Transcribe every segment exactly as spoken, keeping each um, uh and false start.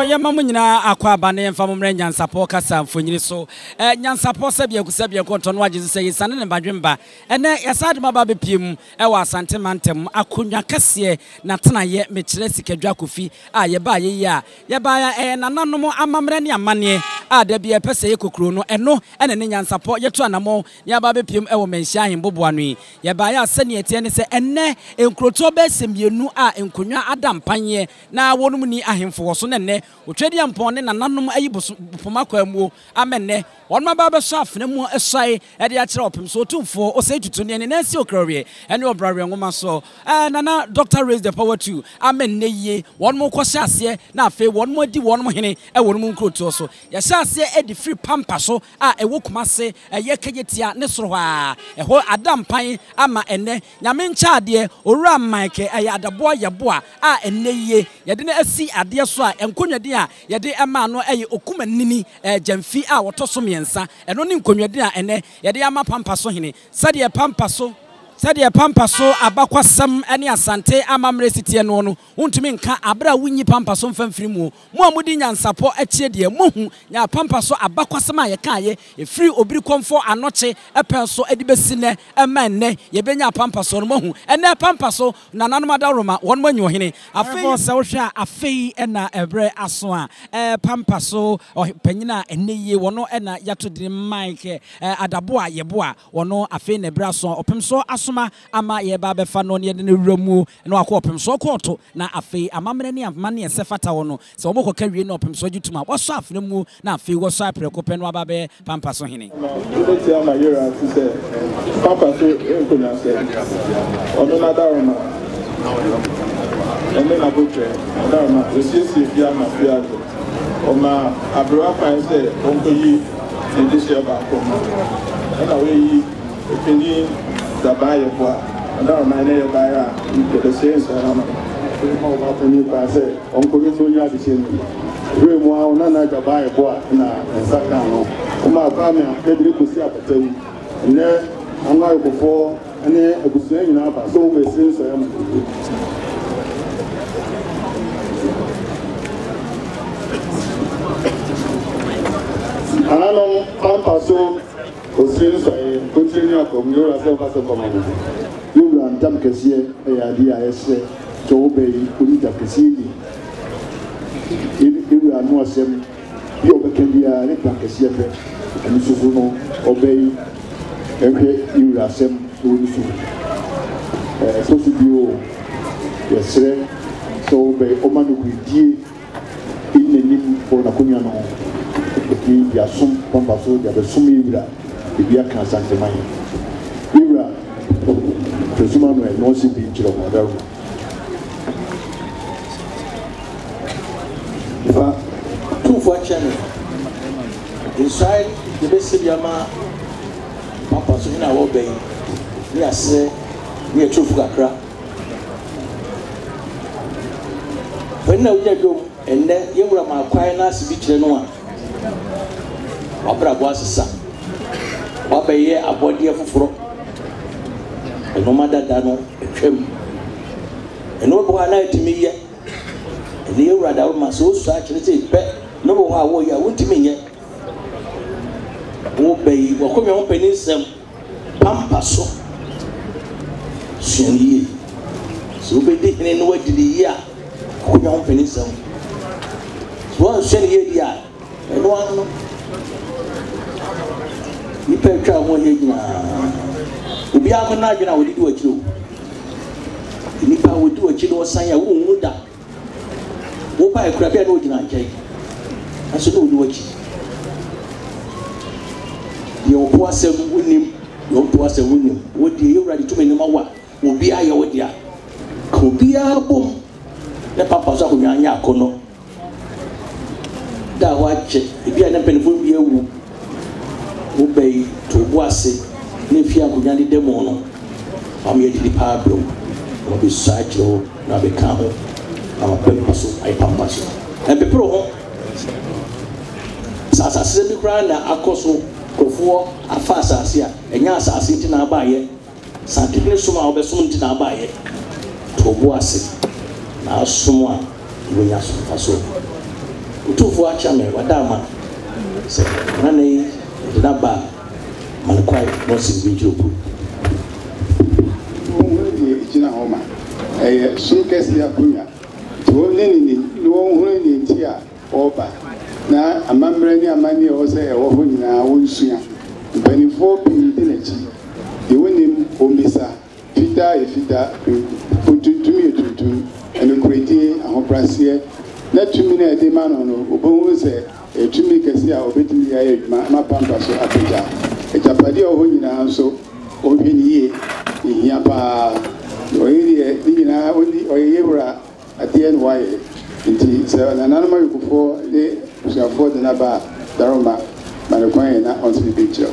ye mamunyina akwa bane mfamumre nyansapo kasa mfonyiri so eh nyansapo sabia kusabia konto no agye sɛ yesane ne badwemba ene yasade maba bepiem e wa asante mantem akonwa kase na tena ye mekire sikadwa kofi a ye ba ye yi a ye ba ya eh nananom amamre ne amane a da bia pese ye kokro no eno ene ne nyansapo ye to anamo ye ba bepiem e wo menhia hembobo anu ye ba ya sane etie ne se ene enkroto be semienu a enkonwa adampanye na wonum ni ahemfo so ne otwedi ampon ne nananom ayi bopoma kwamuo amenne wonma ba be so afene mu esai e de akere opem so tumfo o se tutu ne ne nsi okrawe ene obrawe ngoma so eh nana doctor raise the power to amenne yie wonmo kwose ase na afi wonmo di wonmo hene e wonmo nkroto so ya sha ase e di free Pampaso a e wokumase ye kagetia ne soro ha e ho adampan ama enne nyame ncha ade owura Mike e adabo yeboa a enne yie ye de na asi ade so a enkonwade a ye de ema no eye Kumanin Gyamfi a wotoso miensa eno ne nkonwade a ene ye de ama Pampaso hene sade Pampaso sade Pampaso abakwasam ene asante amamre sitie no no untumi nka abra wunyi Pampaso mfamfiri mu mo amudi nyansapo akye de mohu nya Pampaso abakwasam a ye kaye e free obiri komfo anoche epenso edibesi ne emenne ye benya Pampaso no mohu ene Pampaso nananum adaroma won manyo hene afei se wo hwe afei ena ebre aso a eh Pampaso panyina ene ye wono ena yato de Mike adabo a yebo a wono afei na ebre aso opemso aso ama ye ba be fa no ne de wuramu na akọ opem so koto na afei amamre ne amane esefata wono se wo bokoka wie na opem so gituma wo so afene mu na afei wo so apreko pe no aba be Pampaso hene Pampaso enkonya se ono na daroma ene na botre daroma esiesie bia ma bia oma abroa fan se onkoyi ndisia ba ko na we yi epini Zabaye kwa ndio maana ya baya the same sana kwa watu ni pase onkoni sonya biseni we mo ona na Zabaye kwa na nsaka no kuma kwa me pedri kusi apatawu ne anwa yokofo ene agusu nyina ba so we sin so ya mu Alano Pampaso Osiri so e continue akom yo ra se fa se komamo yo ra ntam kese e ya di a ese to obey uni ta kese ni e ra no asem yo be ke dia re ta kese fe ani so no obey e ke yo ra asem uni so eh so si bio yesre so obey o manu ku die ine ni po na kunya no ki ya sum Pampaso ya be sum ibra Ibia can Asante man. Ibra, presumably no no si bi chiro model. Ifa two for channel. Inside the best yama Pampaso ina wo be. Ni ase ni echofu kakra. When na uja dom enne yewura ma kwai na si bi chire no a. Wabra bo asesa. Wabaye abodi afufuro eno madada no etwem eno bo ana etimi ye ene ewurada wo maso so a kire se pe no bo ha wo ya wontimi ye wo bayi wo komi ho penisem Pampaso suniye so be de hene no wadidi ye a komi ho penisem so an suniye dia eno ano ni petra mo ye gina obi am na adwena wo di wakiro ni pa wo di wakiro wo san ya wo hu da wo pa ekura bia no gina nkai aso no di waki yo po asem wonim yo po asem wonim wo di ewura di tumi ni ma wa obi aye wo dia ko bi abom na Pampaso ko nyanya akono da wa che ebi na penfo bi ewu Ubei to wase ne fia akonya de demo no am ye di pablo no be sacho na be kamo am Pampaso ai Pampaso e be pro ho sa sa se bi kra na akoso krofo afa asase a enya asase nti na abaye sa tibile suma obeso nti na abaye to wase na asomwa wo nya so faso utufu achame wadama se nane dinaba mankwai no si bijuku wodi ejina homa eh sunkesi akunya to nini ni won hunu ni ntia oba na amambre ni amani o se e wo ho nyina wonsua benifo bi dinechi de wonim omisa fida e fida fututumi etutu eno kreti ahoprasie na tumi na ede ma no no obonwo se etumi kesi a obetumi ya eduma ma Pampaso apija ejapade o ho nyina nso obiniye ihia pa oyiri e nyina oni oyewura ade en waye nti se na nanoma yukufo de usiafo de na ba daroma manekwan na on the picture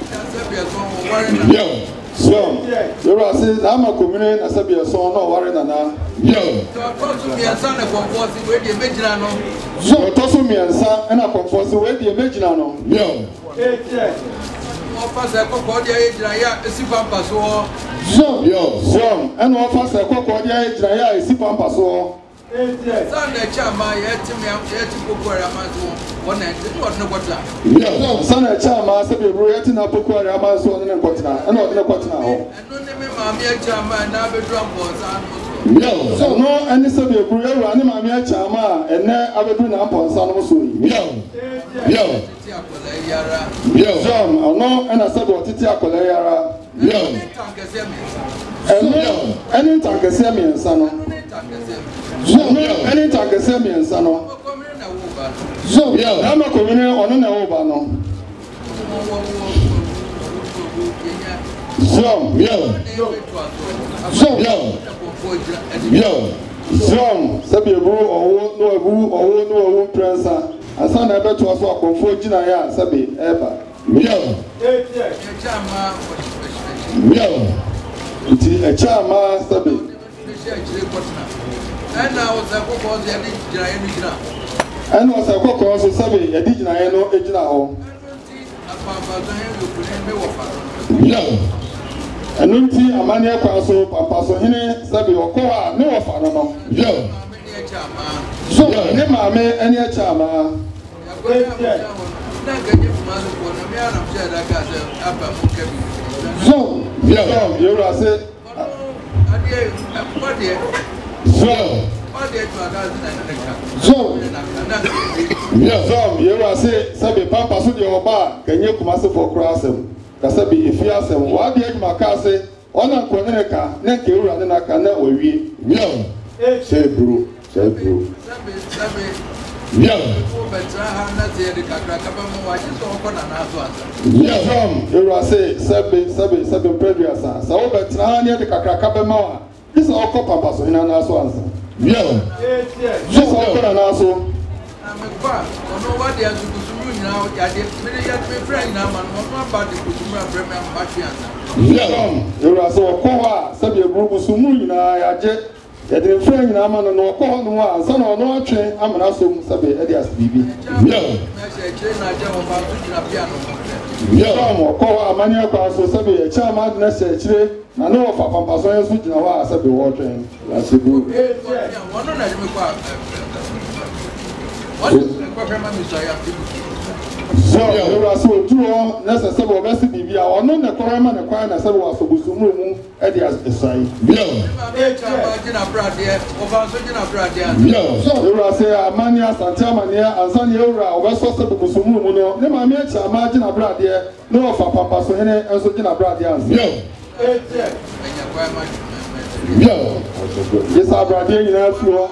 yo so you are saying I'm a community as a be a son no worry na yo to me answer na conforce we dey imagine no so to so me answer na conforce we dey imagine no yo offer say kokko dey ejira ya esi Pampaso so yo so and offer say kokko dey ejira ya esi Pampaso Sana chama yeti me yeti pokwara mazo wona enti wona kwata yo sana chama se be bro yeti na pokwara mazo wona kwata na wona kwata ho eno ne me maami chama na bedu amponsa no yo so no ani se be bro ewa ani maami chama ene abedu na amponsa no so yo yo ti akola yara yo so no ana se be otiti akola yara yo tankese me eno ani tankese me nsa no so no any tankese me nsa no so yeah na ma komine ono na wo ba no so yeah so yeah yeah so sabi ebu owo no ebu owo no owo prensa asa na beto aso akonfo gina ya sabi eba yeah yeah nti e chama sabi and now the kokko dey ejira enu jira and was a kokko so sabi e di jina enu ejina ho Pampaso hen lu kule me wo fa yo enunti amani akwa so Pampaso hene sabi okowa ne wo fa no no yo so ne maame eni a chama so yo yo ra se so so yeah so you are say sabi Pampaso de oba kanye Kumasi for crossem ka sabi efia asem wa de adwuma ka se ona nkonene ka na nke ewura ne na ka na owie yeah say bro say bro yeah yeah so you are say sabi sabi sabi previous sa sa o betra ha ne de kakra ka be ma wa this okọ Pampaso ina na so ansa yeah yes okọ na na so amekwa ono wa dia zukusumu nyina o ya de mele ya me friend na ma no no about the kusumu abrem am batwi ansa yeah you are so okọ wa sabi eburubu sumu nyina ya je ya de friend nyina ma no no okọ ho no ansa na ono atwe amana so sabi e de as bibi yeah na se kire na je o ba tu nyina bia no yeah mo okọ wa amani akwa so sabi e cha ma na se kire na no fa Pampaso yesu nyina wa sabi wo twen la sibu wono na je me kwa what kwa kwa mami so ya so you are so tuo na se sabi obesi bibi a ono ne kora ma ne kwa na sabi wa so busumu mu e de asai yeah yeah so you are say amani Asante amani Asante ewura obeso sabi busumu mu no ne ma me cha ma gina brade no fa Pampaso hene enso gina brade ans yeah yeah yes abrade nyina fuo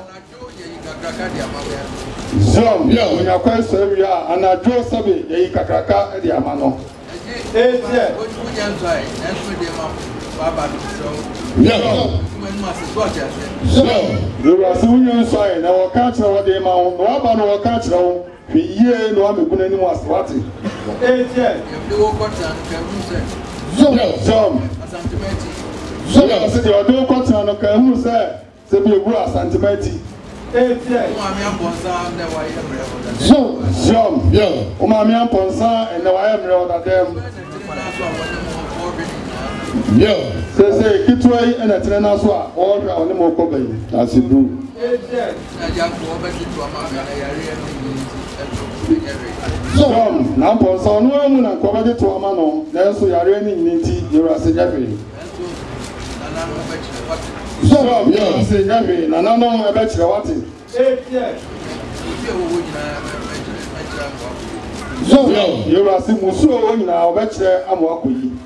Zom, yeah, when you quite say, yeah, and I draw Sabi, ye kakraka, the amano. Eh, yeah, what you can try, and with them Baba. Yeah, so you are soon inside, now catch our day mount, no about our catch now, we hear no one good anymore. What? Eh, yeah, if you walk on, can you say? Zom, Asantehene. So I said, you are doing cotton, okay, who said, say, be a good Asantehene. So, so, yeah, Umami and Ponsa and the Y M road at them. Yeah, say, say, Kitway and a trainer swap, all around the Mokobe. That's it, do. Some now for no one and covered to a man, then so you are raining ninety, you are saying every. Some, you are saying every, and I don't know about you what it. So, you are saying Musso now, bet you I'm walking.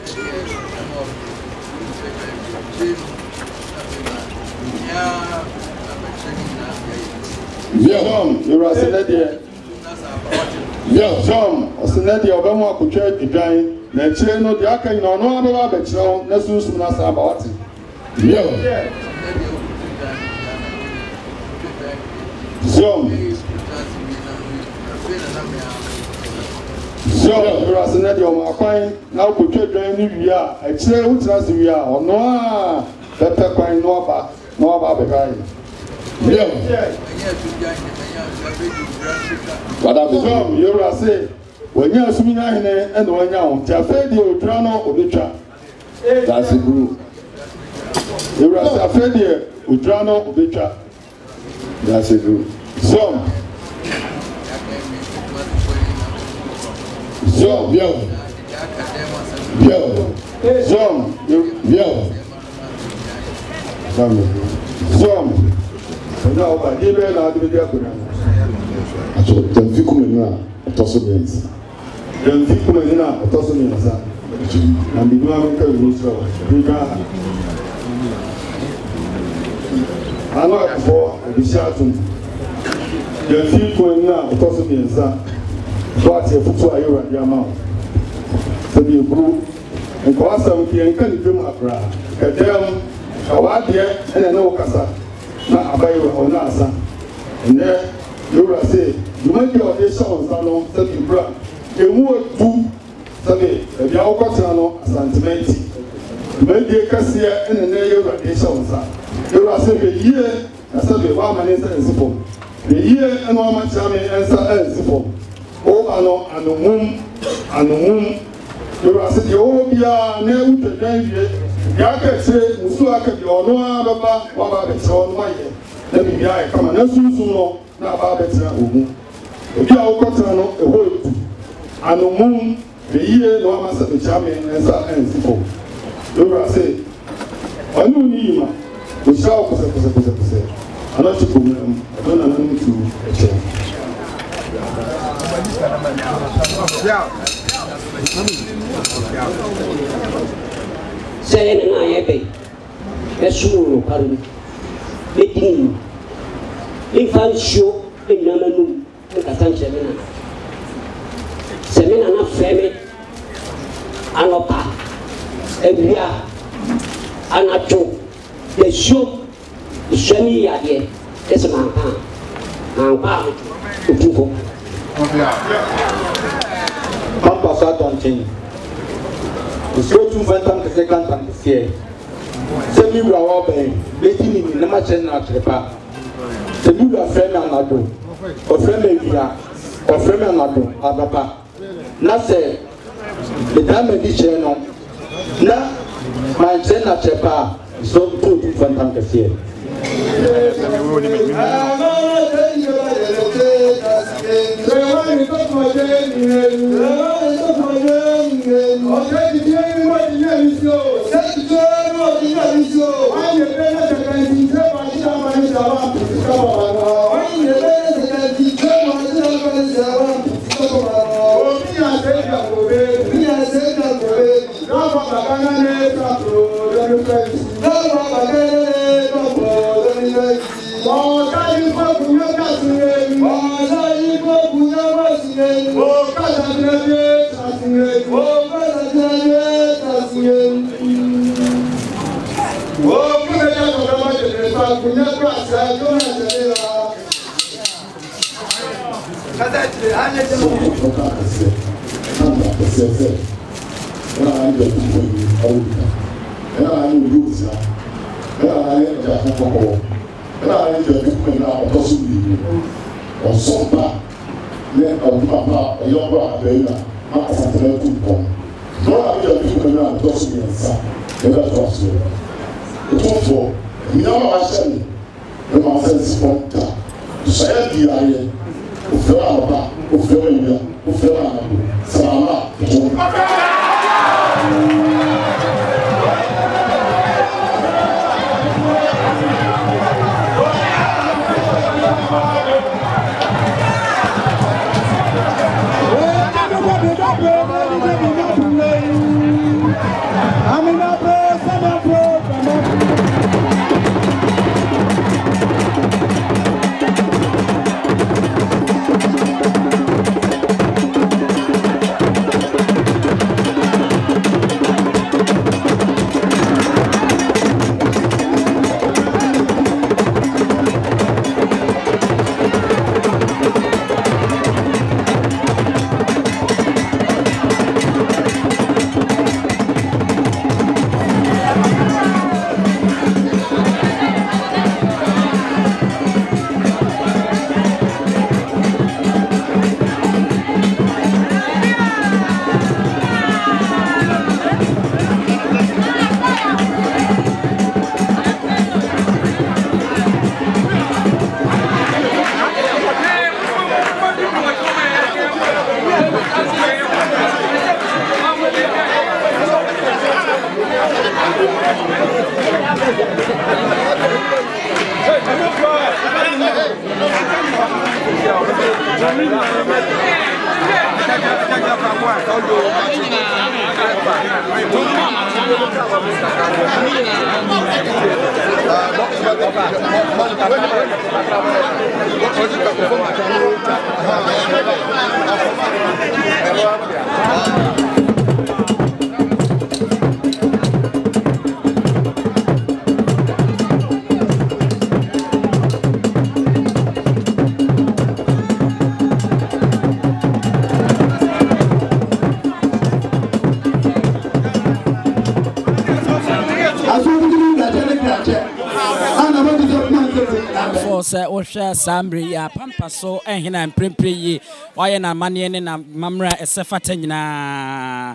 Yeah, you are saying yeah, John, I said that the Obama could try to join. Let's say no, the Akan no no about it. So let's do some about it. Yeah. John. So you are saying that the Obama now could try to join. We are. I say who trust we are. Or no, better coin no about no about behind. Yeah. But I'm from you are say when you are swimming and when you are afraid you will drown or be trapped. That's a group. You are afraid you will drown or be trapped. That's a group. So, so, yo, yo, so, yo, so. No, but he may not be there. So, the Vicumina, a tosomens. The Vicumina, a tosomens, and the American Russo. I know before the Shatum. The Vicumina, a tosomens, what a foot are you at your mouth? So be a brew and cause some can come up. A damn, a white dear, and a no cassa. Na abayo ona asa ene yura say you make your audition on salon say you bra emu otu say e bia okotena no asantementi me die kase ene ne yura audition on sa yura say be yie na say be wa mane say nsifo be yie eno ama chame ensa ensifo o ano anumum anumum yura say o bia na utwa wie Yaka say, Musuaka, or no Ababa, Waba, on my head. Let me be I come and soon no, not Babetta, Umu. If you are Cotano, a whole two. And the moon, the year, no master the charming and so and simple. Dora say, I know Nima, we shall say, I'm not to come, I don't know to a chair. Say, I have a soon, pardon. Making if I show in Namanu, Asantehene. Semina na feme, anopa, ebia, anato, the show, the shani yade, this man, and pound to people. Pampaso Asante. The show two phantom the second time this year. Semi we are all being making in the machine at the park. Semi we are frame and ado, or frame via, or frame and ado, Ababa. Na say the damage is channel. Na my chain at the park is so two two phantom this year. ufela ufela ufela ufela salama Sɛ wohwɛ saa mmere yi a Pampaso ɛhena mprempre yi wayɛ na amanneɛ ne na mamra ɛsɛ fata nyinaa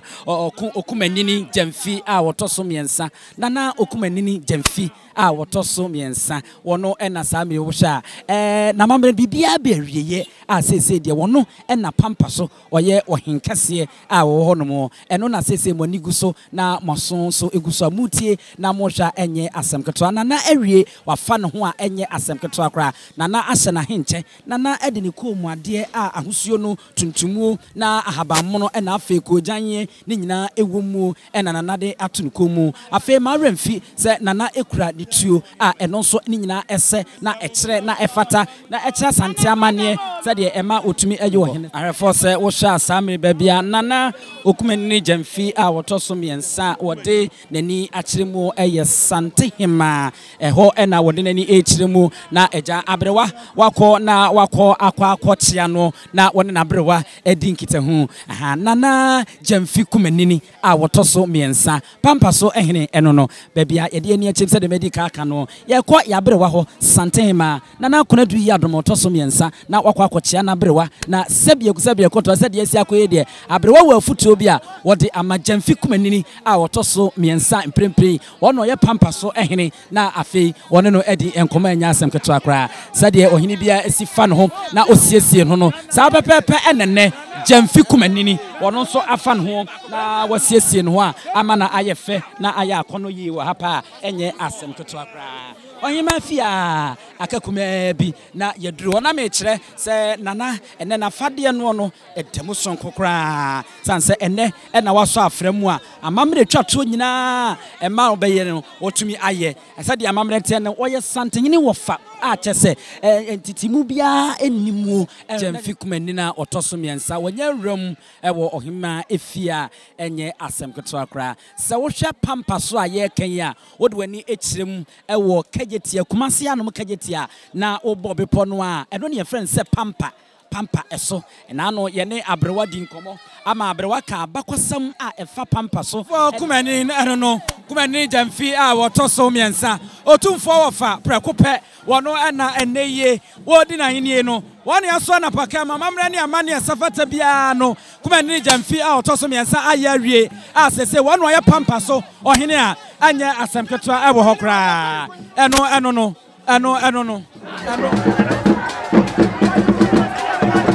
Kumanin Gyamfi a wɔtɔ so mmiɛnsa Nana Kumanin Gyamfi a wɔtɔ so mmiɛnsa wɔno ɛna saa mmere wohwɛ a na mamra bibia be awieye a sese deɛ wɔno ɛna Pampaso ɔyɛ ɔhenkaseɛ a wɔwɔ hɔ nom ɛno na sese mo ani gu so na moso so egu so amutie na mohwɛ ɛnyɛ asɛm ketewa Nana awie wafa ne ho a ɛnyɛ asɛm ketewa kora Nana ahyɛ na henkyɛ Nana ɛde ne kɔmu adeɛ a ahosuo no tuntumu na ahabammono ɛna afei kojanye ne nyinaa ɛwɔ mu ɛna Nana de ato ne kɔmu afei ma remfi sɛ Nana ekura ne tuo a ɛno nso ne nyinaa ɛsɛ na ɛkyerɛ na ɛfata na ɛkyerɛ Asante amanneɛ sɛdeɛ ɛma otumi ɛyɛ wɔ hene arefo sɛ wohwɛ asamre babia Nana Kumanin Gyamfi a wɔtɔ so mmiɛnsa wɔde n'ani akyerɛ mu ɛyɛ Asantehene ɛhɔ ɛna wɔde n'ani ɛkyerɛ mu na ɛgya abrewa wakɔ na wakɔ akɔ akɔkyea no na wɔne na abrewa ɛdi nkitahu aha Nana Gyamfi Kumanin a wɔtɔ so mmiɛnsa Pampaso ɛhene ɛno no babia yɛde ani akyerɛ sɛ de medi ka aka no yɛkɔ yɛabrewa hɔ Asantehene Nana akɔna du yi adom wɔtɔ so mmiɛnsa na wakɔ akɔkyea na abrewa na sɛbie kusɛbie kɔtɔ sɛ de asi akɔyɛ deɛ abrewa wɔ afutuo bi a wɔde ama Gyamfi Kumanin a wɔtɔ so mmiɛnsa mprempre wɔno yɛ Pampaso ɛhene na afei wɔne no ɛdi nkɔmɔ anya asɛm ketewa kora sɛdeɛ ɔhene bia asi fa no ho na osiesie no no saa pɛpɛpɛ ɛnɛnɛ Gyamfi Kumanin wɔno nso afa no ho na wasiesie no ho a ama na ayɛ fɛ na ayɛ akɔno yi wɔ ha pa ɛnyɛ asɛm ketewa kora ɔhema fia akakuma bi na yɛduru na mekyerɛ sɛ Nana ɛnɛ na fadeɛ no no ɛdɛm sonko kora sanse ɛnɛ ɛna waso afra mu a amamre twato nyinaa ɛma obɛyɛ no wɔtumi ayɛ ɛsɛde amamre tɛ no wɔyɛ Asantehene wɔfa a kyɛ sɛ entitimu bia enimu Gyamfi Kumanin a ɔtɔso miɛnsa wɔnyɛ wram ɛwɔ ɔhema efia ɛnyɛ asɛm ketewa kora sɛ wohwɛ Pampaso a yɛkan yi a wode wani ekyirem ɛwɔ kagetia kumase anom kagetia na wobɔ bepɔ no a ɛno ne yɛfrɛ sɛ Pampa Pampa eso na no yene abrewa di nkomo ama abrewa ka bakosam a efa Pampaso Kumanin ɛno no Kumanin Gyamfi a wɔtɔ so miɛnsa otumfo wɔfa prekope wɔno ɛna ɛneye wodi na henie no wɔne aso na paka mamamre ne amane safata bia no Kumanin Gyamfi a wɔtɔ so miɛnsa ayɛ awie a sese wɔno ɔyɛ Pampaso ɔhene a anya asɛm ketewa ɛwɔ hɔ kra ɛno ɛno no ɛno ɛno no ɛno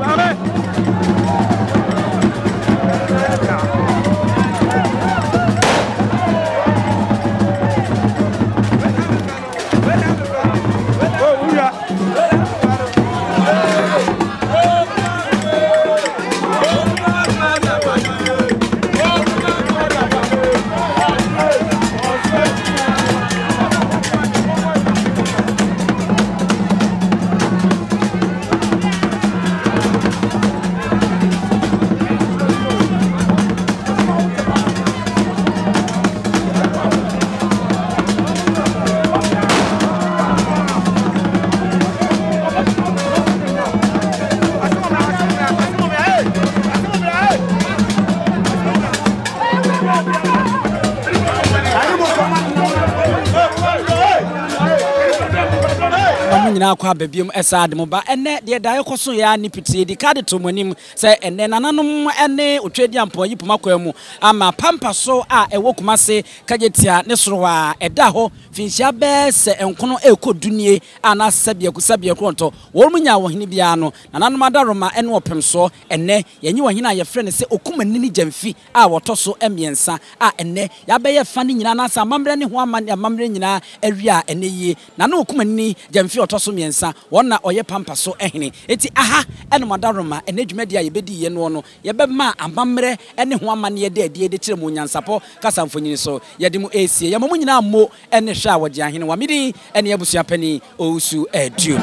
nyina akwa babiom esa ademo ba ene de dae koso ya ni pitie di kade to monim se ene nananom ene otwedi ampo yipoma kwa mu ama Pampaso a ewo Kumase kajetia ne sorowa eda ho finhia be se enkono ekodunie ana sabia kusabia kronto wo munya wo hene bia no nananom adaroma ene opemso ene yenyi wo hene a ye frene se Kumanin Gyamfi a wotoso emiensa a ene ya be ye fa ne nyina na sa mamre ne ho amane mamre nyina awia ene yi na na Kumanin Gyamfi otoso miensa wona oye Pampaso ehene eti aha ene madaroma ene dwumadi a ye bedi ye no no ye be ma amamre ene ho amane ye de ade de kire mu nyansapo kasa mfonyini so ye de mu esie ye mo nyina mo ene hwa wodi ahene wa midi ene abusua pani ousu edu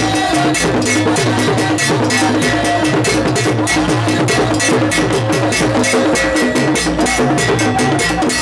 We'll be right back.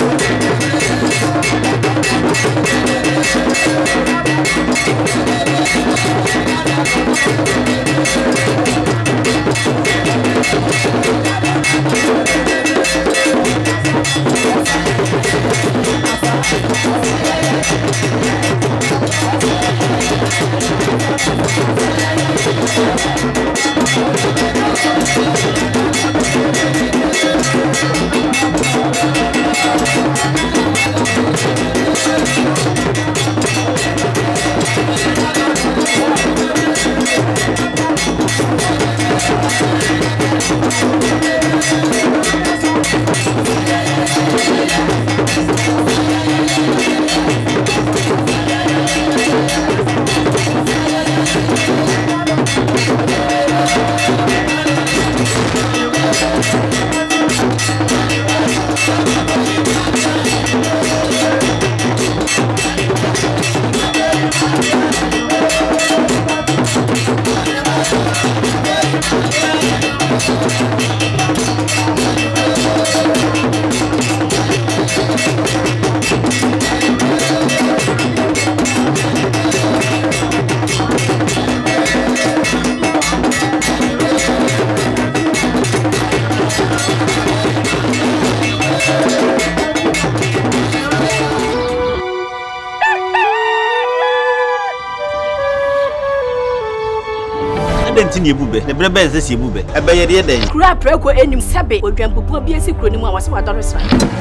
Continue bube the brebe is the bube e be ye den kura preko enim sebe odwampopo bi esi kuro ni mu awase wadoresa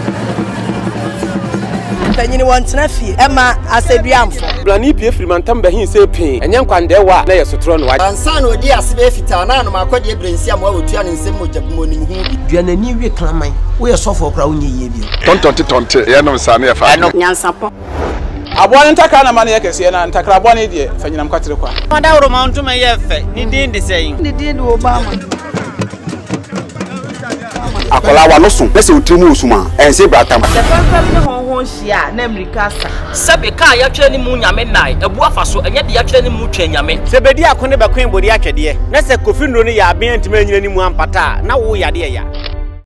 tanyini wontena fie ema aseduamfo blani pie frimantam be hin se pin enye nkwande wa na yesotro no wa ansa na odi ase be fita na no makode ebrensi am wa wotua ne nsem mojabu monim hu duanani wie klaman wo ye sofo kra wo nye ye bi tontonte tonte ye no nsa na ye fa nyansapo abone ntaka na mane yakese na ntakra abone die fanyinam kwatere kwa mada woro ma ntuma ye fe ni din de sei ni din de obama akola wa no so pese otrimu osuma ense bratam the pampa ne honhon hia na amerika sa sabe ka ya twere ni mu nyame nai ebu afaso enye de ya twere ni mu twa nyame sebedi akone be kwen bodi atwede na se kofi nro ni ya aben ntima nyina ni mu ampata na wo yade ya